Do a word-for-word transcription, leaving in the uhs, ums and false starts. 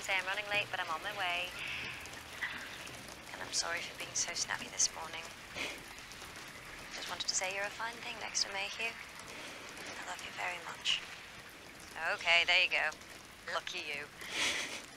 say I'm running late, but I'm on my way. And I'm sorry for being so snappy this morning. Just wanted to say you're a fine thing, Dexter Mayhew. I love you very much. Okay, there you go. Lucky you.